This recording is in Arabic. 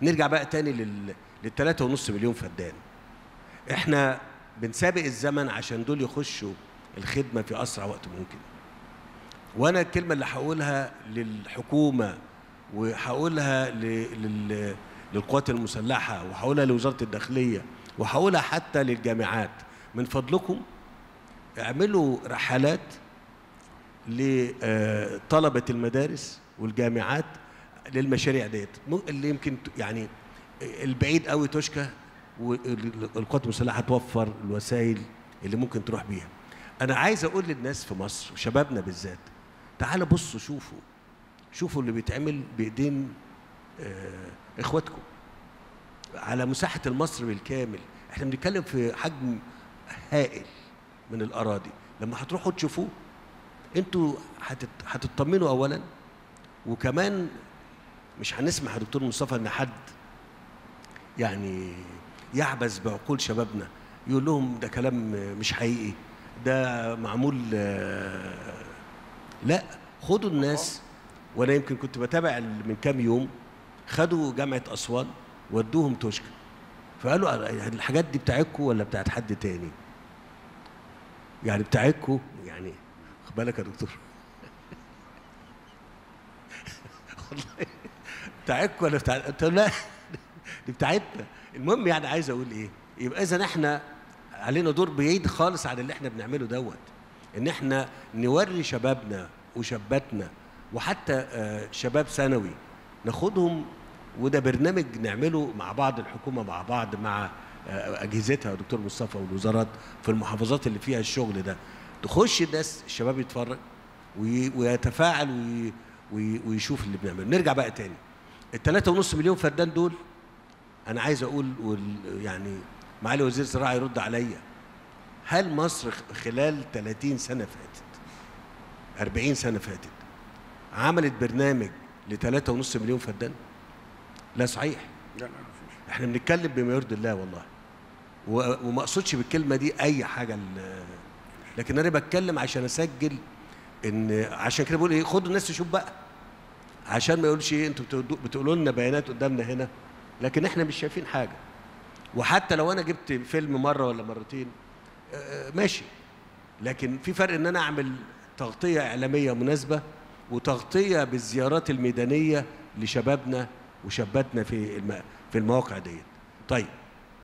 نرجع بقى تاني لل3.5 مليون فدان. احنا بنسابق الزمن عشان دول يخشوا الخدمه في اسرع وقت ممكن. وانا الكلمه اللي هقولها للحكومه وهقولها للقوات المسلحه وهقولها لوزاره الداخليه وهقولها حتى للجامعات، من فضلكم اعملوا رحلات لطلبه المدارس والجامعات للمشاريع ديت، اللي يمكن يعني البعيد قوي توشكا، والقوات المسلحه توفر الوسائل اللي ممكن تروح بيها. انا عايز اقول للناس في مصر وشبابنا بالذات، تعالوا بصوا شوفوا اللي بيتعمل بايدين اخواتكم على مساحه المصر بالكامل. احنا بنتكلم في حجم هائل من الاراضي، لما هتروحوا تشوفوه انتوا هتطمنوا اولا، وكمان مش هنسمح يا دكتور مصطفى ان حد يعني يعبث بعقول شبابنا، يقول لهم ده كلام مش حقيقي، ده معمول. لا، خدوا الناس. وانا يمكن كنت بتابع من كام يوم، خدوا جامعه اسوان ودوهم توشكا، فقالوا الحاجات دي بتاعتكم ولا بتاعت حد تاني؟ يعني بتاعتكم، يعني خد بالك يا دكتور والله بتاعتكم ولا بتاعت؟ قلت لا دي بتاعتنا. المهم يعني عايز اقول ايه، يبقى اذا احنا علينا دور بعيد خالص عن اللي احنا بنعمله دوت، ان احنا نوري شبابنا وشاباتنا وحتى شباب ثانوي ناخدهم، وده برنامج نعمله مع بعض، الحكومه مع بعض مع اجهزتها يا دكتور مصطفى والوزارات في المحافظات اللي فيها الشغل ده، تخش الناس الشباب يتفرج ويتفاعل ويشوف اللي بنعمله. نرجع بقى تاني، ال3.5 مليون فدان دول، انا عايز اقول يعني معالي وزير الزراعه يرد عليا، هل مصر خلال 30 سنه فاتت 40 سنه فاتت عملت برنامج ل3.5 مليون فدان؟ لا صحيح. لا مفيش. احنا بنتكلم بما يرضي الله والله، وما اقصدش بالكلمه دي اي حاجه، لكن انا بتكلم عشان اسجل، ان عشان كده بقول ايه، خدوا الناس تشوف بقى، عشان ما يقولش ايه انتوا بتقولوا لنا بيانات قدامنا هنا لكن احنا مش شايفين حاجه. وحتى لو انا جبت فيلم مره ولا مرتين ماشي، لكن في فرق ان انا اعمل تغطيه اعلاميه مناسبه وتغطيه بالزيارات الميدانيه لشبابنا وشاباتنا في المواقع ديت. طيب